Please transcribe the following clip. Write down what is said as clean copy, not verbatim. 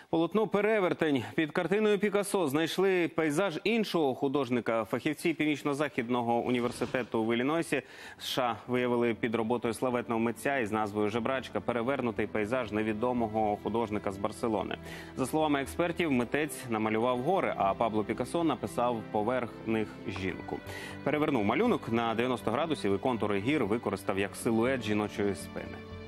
Полотно «Перевертень». Під картиною Пікассо знайшли пейзаж іншого художника. Фахівці Північно-Західного університету в Іллінойсі, США, виявили під роботою славетного митця із назвою «Жебрачка» перевернутий пейзаж невідомого художника з Барселони. За словами експертів, митець намалював гори, а Пабло Пікассо написав поверх них жінку. Перевернув малюнок на 90 градусів і контури гір використав як силует жіночої спини.